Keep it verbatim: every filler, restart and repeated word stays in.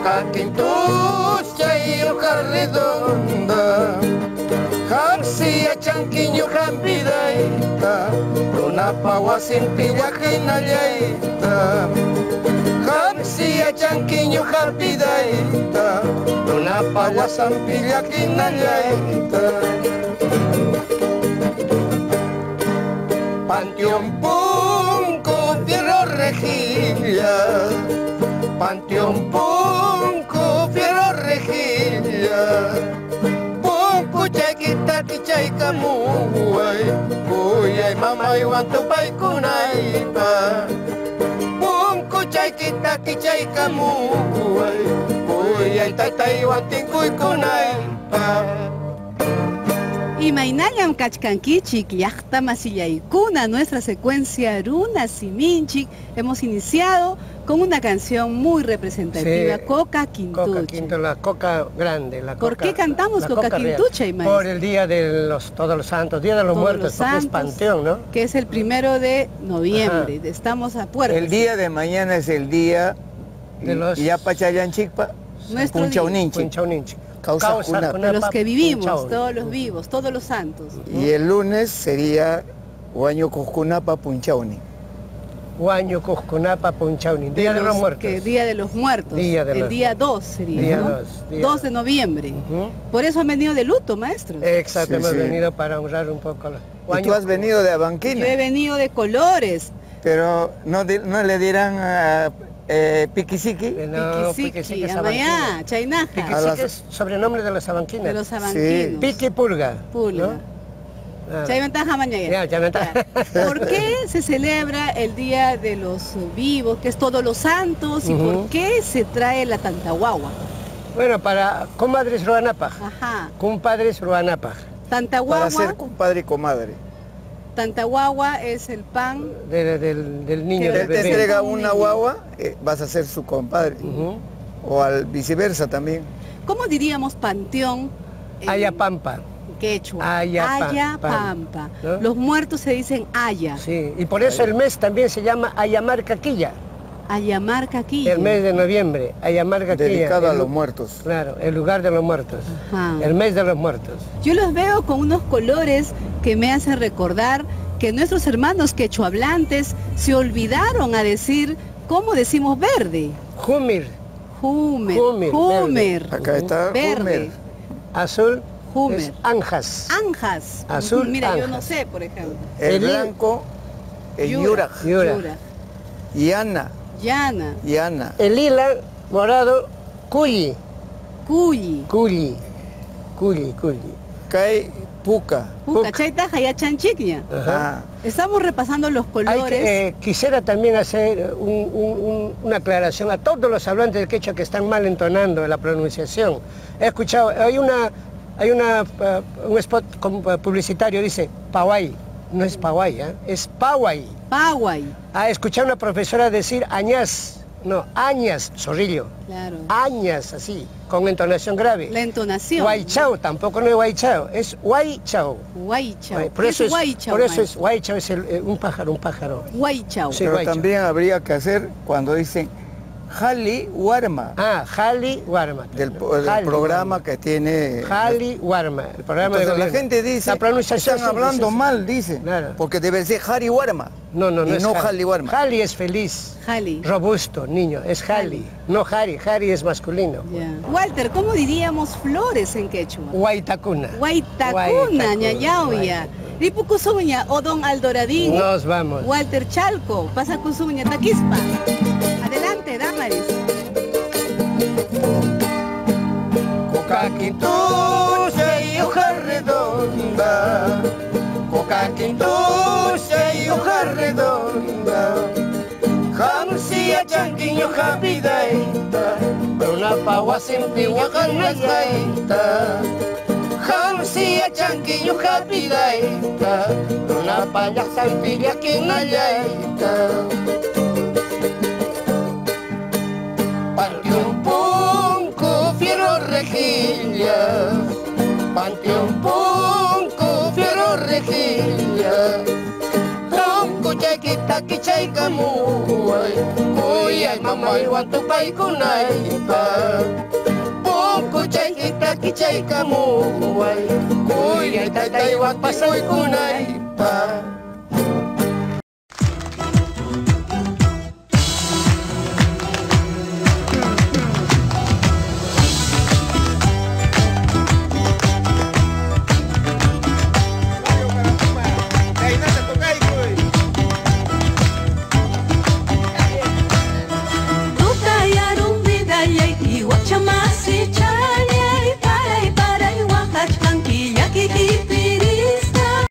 Coca quintucha y hoja redonda, García chanquiño rapidaita, una pagua sin pillaje nayaita. García chanquiño rapidaita, una pagua sin pillaje nayaita. Panteón Punco, Fierro Rejilla, Panteón Punco, Fierro Rejilla, Punco Chaquita, Kichaika Muay, Cuyay Mama y Guantupay Kunaipa, Punco Chaquita, Kichaika Muay, Cuyay Tatay Guantincuy Kunaipa. Y Mainallam Kachkankichik, Yachta Masillaykuna, nuestra secuencia Runa Siminchik, hemos iniciado con una canción muy representativa, sí, Coca Quintucha. Coca Quintucha, la coca grande, la ¿Por coca, qué cantamos Coca, coca Quintucha, Imai? Por el Día de los Todos los Santos, Día de los Todos Muertos, los porque santos, es panteón, ¿no? Que es el primero de noviembre, Ajá. Estamos a puertas. El día de mañana es el día de los... Yapachayanchikpa, Punchauninchik. Causa, Causa de los que vivimos, Punchau. Todos los vivos, todos los santos. Y el lunes sería Huaño Cuscunapa Punchauni. Huaño Cuscunapa Punchauni, Día de, de los, los Muertos. Que, día de los Muertos, día de el los... día dos sería, día ¿no? dos, día dos de noviembre. Uh-huh. Por eso han venido de luto, maestros. Exacto, sí, hemos sí. venido para honrar un poco la... Huaño... ¿Y tú has venido de Abanquina? Yo he venido de colores. Pero no, de, no le dirán a... Eh, Piquisiqui, no, Piquisiqui, Amayá, Chainaja. Piquisiqui es sobrenombre de los abanquinos. De los abanquinos. Sí. Piqui Pulga. Pulga. ¿No? Chaimentaja Mañaya. ¿Por qué se celebra el Día de los Vivos, que es Todos los Santos, y uh-huh. por qué se trae la Tantahuagua? Bueno, para comadres Ruanapaj. Ajá. Compadres Ruanapaj. Tantahuagua. Para ser compadre y comadre. Tantahuagua es el pan de, de, del, del niño. Él te entrega una guagua, eh, vas a ser su compadre. Uh-huh. O al viceversa también. ¿Cómo diríamos panteón? En Ayapampa. Quechua. Ayapampa. Ayapampa. ¿No? Los muertos se dicen Aya. Sí, y por eso el mes también se llama Ayamarcaquilla. Ayamarcaquilla. El mes de noviembre, Ayamarcaquilla. Dedicado a los muertos. Claro, el lugar de los muertos. Ajá. El mes de los muertos. Yo los veo con unos colores que me hacen recordar que nuestros hermanos quechohablantes se olvidaron a decir cómo decimos verde. Jumir. Jumer. Jumer. Jumer. Acá está verde. Jumer. Azul. Jumer. Es anjas. Anjas. Azul. Mira, anjas. yo no sé, por ejemplo. El, el blanco, el yuraj. Yura. Yana. Yana. Yana. El lila, morado, cuyi. Cuyi. Cuyi. Cuyi, cuyi. Cae puca. Puca, chaita, ya chanchikña. Estamos repasando los colores. Hay que, eh, quisiera también hacer un, un, un, una aclaración a todos los hablantes de quechua que están mal entonando la pronunciación. He escuchado, hay una, hay una, uh, un spot publicitario, dice Pawai. No es Pawai, ¿eh? Es Pawai. Pawai. Ah, escuché a una profesora decir añas. No, añas, zorrillo. Claro. Añas, así, con entonación grave. La entonación. Guaychao, tampoco no es guaychao, es guaychao. Guaychao. Por eso es guaychao, por eso es guaychao, es el, eh, un pájaro, un pájaro. Guaychao. Sí, pero guaychao. También habría que hacer cuando dicen Jali Warma. Ah, Jali Warma. Del, del Jali, Warma. programa que tiene... Jali Warma, el programa Entonces, de la gente dice, la pronunciación están hablando es mal, dicen. Claro. Porque debe ser Jali Warma. No, no, no y es no Jali Warma. Jali es feliz. Jali. Robusto, niño, es Jali. Jali. No Jari, Jari es masculino. Yeah. Walter, ¿cómo diríamos flores en quechua? Guaitacuna. Guaitacuna, ñayauya. Ripucusuña, Odón Aldoradín. Nos vamos. Walter Chalco, pasa Cusuña, Taquispa. Adelante, Damaris. Coca quintucha y hoja redonda, Coca quintucha y hoja redonda, Jamsia chanquiño japidaita, una pagua sin pigua ganasgaita, Jamsia chanquiño japidaita, una paya sampilla quinayaita. Panteón Punco, Fierro Rejilla, Panteón Punco, Fierro Rejilla, Tonco Chaquita Kichaicamuay, Cuya Kuyay mamay wan tupay kunaypa Pungko chay kita kichay kamuway Kuyay tatay wan pasoy kunaypa